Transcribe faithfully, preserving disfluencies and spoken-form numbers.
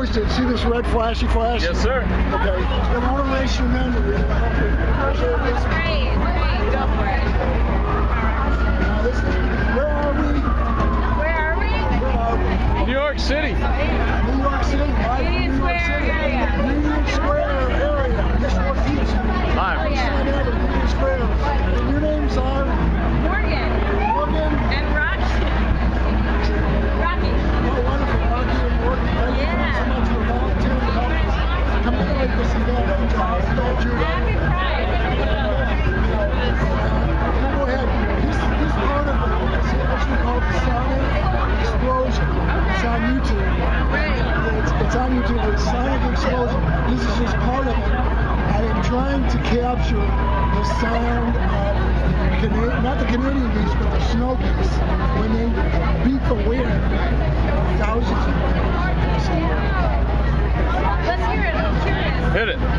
hoisted. See this red flashy flash? Yes, sir. Okay. I want to race your memory. It's great. It's great. Go for it. Now, this is, where are we? Where are we? Where are we? New York City. New York City. Right? Union New York Square City. area. Union Square area. This Northeast. Hi. Oh, yeah. Union Square. And your names are? Morgan. Morgan. And Rocky. Rocky. Oh, wonderful. Rocky and Morgan. Thank you Yeah. so much for volunteering to help us commemorate this event. Thank you. Happy Pride. Go ahead. This, this part of it is actually called the Sonic Explosion. It's on YouTube. It's, it's on YouTube. It's Sonic Explosion. This is just part of it. I am trying to capture the sound of, Cana- not the Canadian geese, but the snow geese when they beat the wind thousands of miles. Let's hear it. I'm curious. Hit it.